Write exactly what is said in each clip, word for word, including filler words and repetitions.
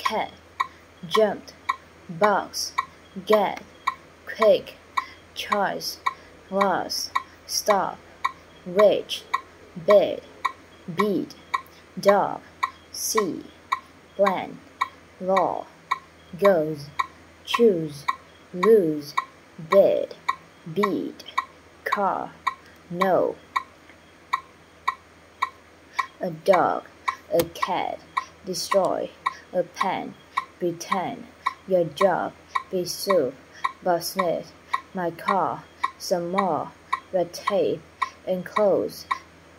cat, jumped, box, get, quick, choice, loss, stop, which, bid, beat, dog, see, plan, law, goes, choose, lose, bid, beat, car, no. A dog, a cat, destroy, a pen, pretend, your job, be soup, Bob Smith, my car, some more, red tape, enclose,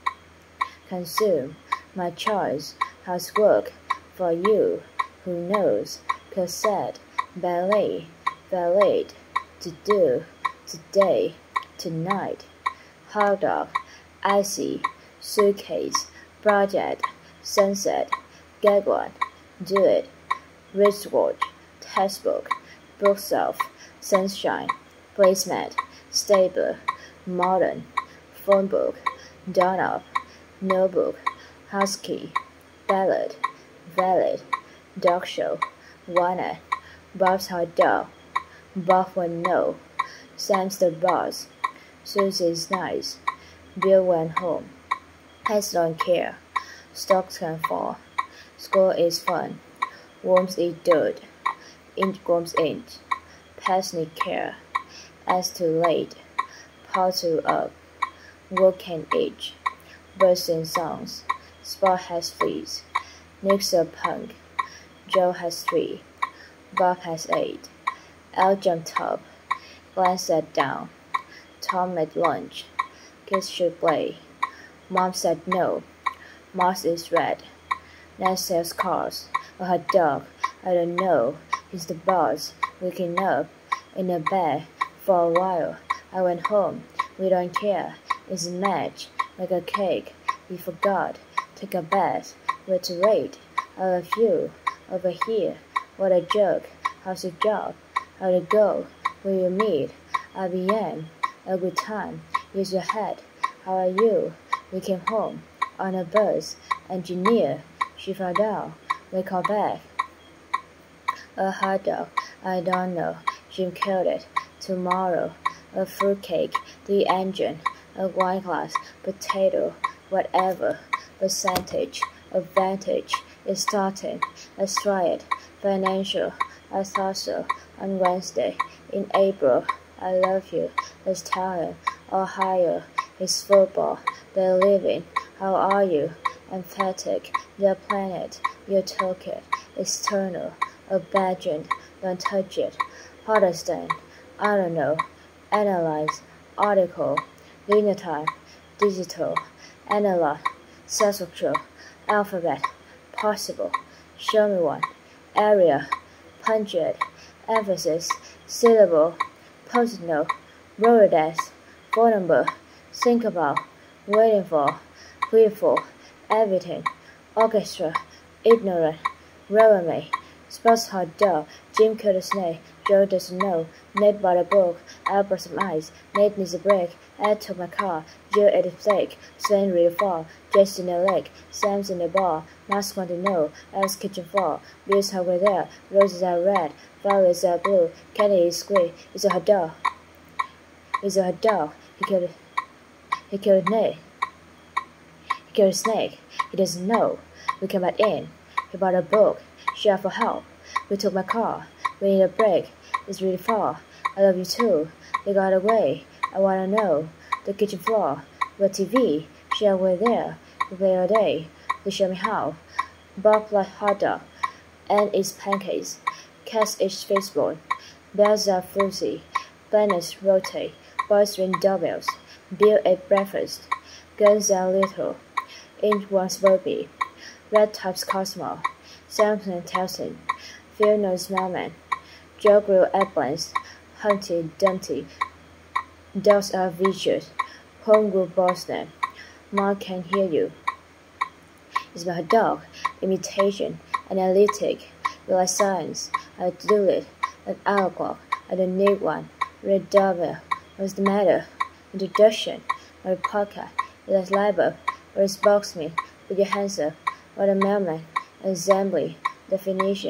consume, my choice, housework, for you, who knows, cassette, ballet, valet, to do, today, tonight, hot dog, icy, suitcase, project, sunset, get one, do it, wristwatch, textbook, bookshelf, sunshine, placemat, stable, modern, phone book, doorknob, notebook, house key, ballad, valid, dog show, walnut, Bob's hot dog, Bob went no, Sam's the boss, Susie's nice, Bill went home, Pets don't care, stocks can fall, school is fun, worms eat dirt, ink worms ink, pets need care, as too late, paw too up, work can age, birds sing songs, Spot has fleas, Nick's a punk, Joe has three, Bob has eight, Al jumped up, Glenn sat down, Tom made lunch, kids should play, Mom said no, Mars is red, Ned sells cars, a hot dog, I don't know, he's the boss, waking up, in a bed, for a while, I went home, we don't care, it's a match, like a cake, we forgot, take a bath, where to wait, I love you, over here, what a joke, how's your job, how'd it go, will you meet, I B M, a good time, use your head, how are you, we came home, on a bus, engineer, she fell down, we call back, a hot dog, I don't know, Jim killed it, tomorrow, a fruitcake, the engine, a wine glass, potato, whatever, percentage, advantage, it's starting, let's try it, financial, I thought so, on Wednesday, in April, I love you, let's tell him, Ohio, it's football, they're living, how are you, emphatic, their planet, your token, external, abandoned, don't touch it, Protestant, I don't know, analyze, article, linear time, digital, analog, sexual, alphabet, possible, show me one, area, pungent, emphasis, syllable, post note, Rolodex, phone number, think about, waiting for, grateful, everything, orchestra, ignorant, reverie, sports hot dog, Jim killed a snake, Joe doesn't know, Nate bought a book, I brought some ice, Nate needs a break, Ed took my car, Joe ate a steak, Sven really fall, Jess in the lake, Sam's in the bar, Mask want to know, Al's kitchen floor, Bill's hungry there, roses are red, violets are blue, Kenny is squid, it's a hot dog, it's a hot dog, he killed, he killed Nate, he killed a snake, he doesn't know, we came back in, he bought a book, she asked for help, we took my car, we need a break, it's really far, I love you too, they got away, I wanna know, the kitchen floor, where T V, she were there, we play all day, they show me how, Bob like hot dog, and its pancakes, cats eat fishbone, bells are fuzzy, planets rotate, boys ring doorbells, Bill ate breakfast, guns are little, ink wants Bobby, red types Cosmo, Samson Telson, Phil knows mailman, Joe grew eggplants, Humpty Dumpty, dogs are vicious, home grew Boston, Mom can hear you. It's my dog, imitation, analytic, you like science, I do it, an hour clock, I don't need one, red doorbell, what's the matter, introduction, my podcast, you like libel, where's boxman, put your hands up, what a mailman, assembly, definition,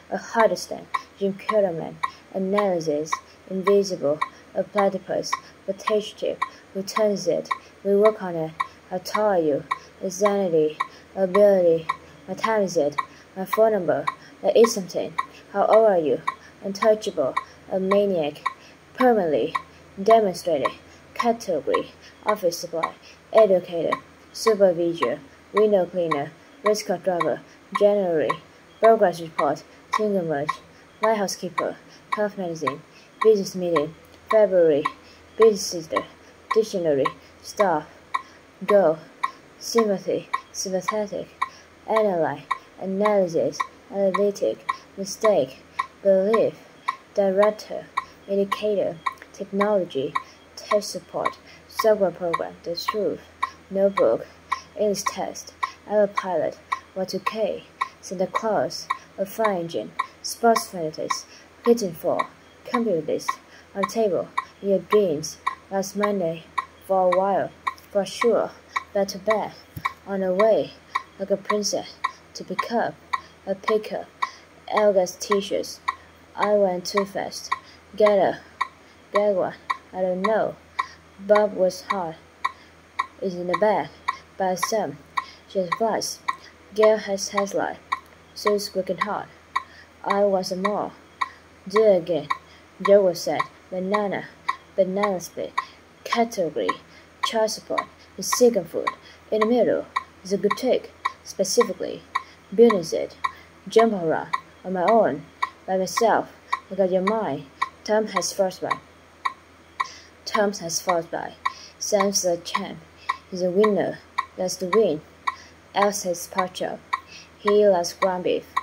a Hardestan, Jim Kellerman, analysis, invisible, a platypus, potato chip, who turns it, we work on it, how tall are you, insanity, ability, what time is it, my phone number, there is something, how old are you, untouchable, a maniac, permanently, demonstrated, category, office supply, educator, supervisor, window cleaner, race car driver, January, progress report, single merge, lighthouse keeper, health magazine, business meeting, February, business sister, dictionary, staff, go, sympathy, sympathetic, analyze, analysis, analytic, mistake, belief, director, indicator, technology, test support, software program, the truth, notebook, English test, autopilot, Y two K, Santa Claus, a fire engine, sports fanatics, kitchen for, computer list, on table, in your dreams, last Monday, for a while, for sure, back to back, on the way, like a princess, to pick up, a pickup, Elga's t-shirts, I went too fast, get a, get one, I don't know, Bob was hot, is in the back, by some, she has glass, Gail has headlight, so it's working hard, I want some more, do it again, Joe was said, banana, banana split, category, child support, the second food, in the middle, is a good trick, specifically, building it, jump around, on my own, by myself, I got your mind, Tom has first by, Tom has first by, Sam's the champ, he's a winner, that's the win, Else has pork chop, he loves ground beef,